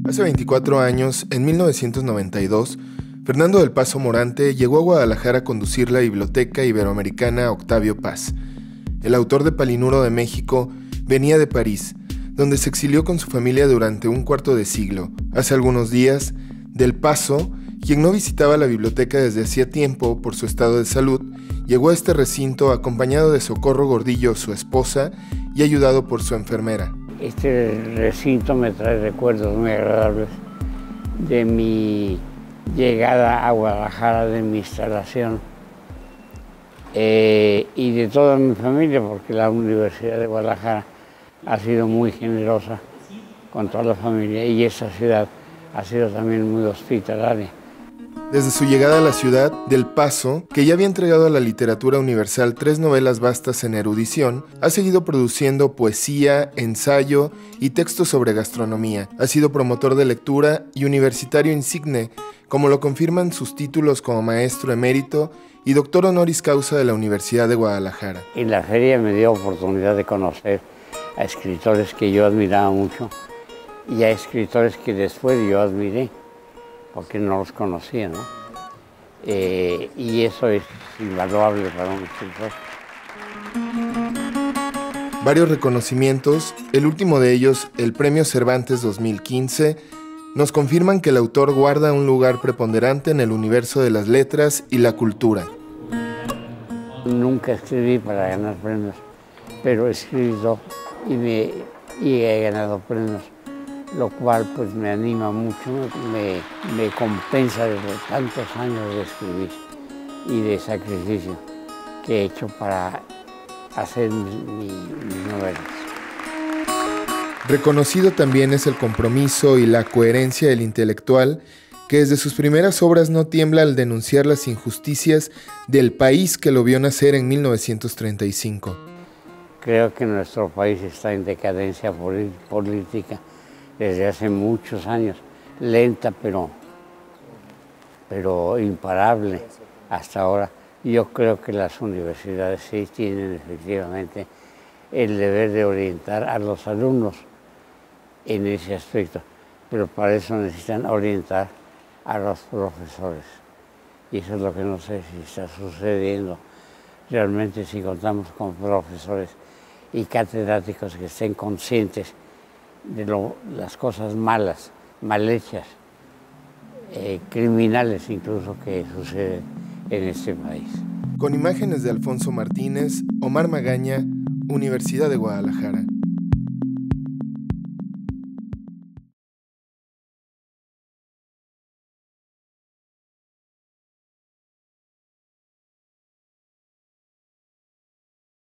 Hace 24 años, en 1992, Fernando del Paso Morante llegó a Guadalajara a conducir la Biblioteca Iberoamericana Octavio Paz. El autor de Palinuro de México venía de París, donde se exilió con su familia durante un cuarto de siglo. Hace algunos días, Del Paso, quien no visitaba la biblioteca desde hacía tiempo por su estado de salud, llegó a este recinto acompañado de Socorro Gordillo, su esposa, y ayudado por su enfermera. Este recinto me trae recuerdos muy agradables de mi llegada a Guadalajara, de mi instalación y de toda mi familia, porque la Universidad de Guadalajara ha sido muy generosa con toda la familia y esa ciudad ha sido también muy hospitalaria. Desde su llegada a la ciudad, Del Paso, que ya había entregado a la literatura universal 3 novelas vastas en erudición, ha seguido produciendo poesía, ensayo y textos sobre gastronomía. Ha sido promotor de lectura y universitario insigne, como lo confirman sus títulos como maestro emérito y doctor honoris causa de la Universidad de Guadalajara. En la feria me dio oportunidad de conocer a escritores que yo admiraba mucho y a escritores que después yo admiré, porque no los conocía, ¿no? Y eso es invaluable para un escritor. Varios reconocimientos, el último de ellos, el Premio Cervantes 2015, nos confirman que el autor guarda un lugar preponderante en el universo de las letras y la cultura. Nunca escribí para ganar premios, pero he escrito y he ganado premios, lo cual pues me anima mucho, me compensa de tantos años de escribir y de sacrificio que he hecho para hacer mis novelas. Reconocido también es el compromiso y la coherencia del intelectual que desde sus primeras obras no tiembla al denunciar las injusticias del país que lo vio nacer en 1935. Creo que nuestro país está en decadencia política desde hace muchos años, lenta pero imparable hasta ahora. Yo creo que las universidades sí tienen efectivamente el deber de orientar a los alumnos en ese aspecto, pero para eso necesitan orientar a los profesores. Y eso es lo que no sé si está sucediendo realmente, si contamos con profesores y catedráticos que estén conscientes de las cosas malas, mal hechas, criminales incluso, que suceden en este país. Con imágenes de Alfonso Martínez, Omar Magaña, Universidad de Guadalajara.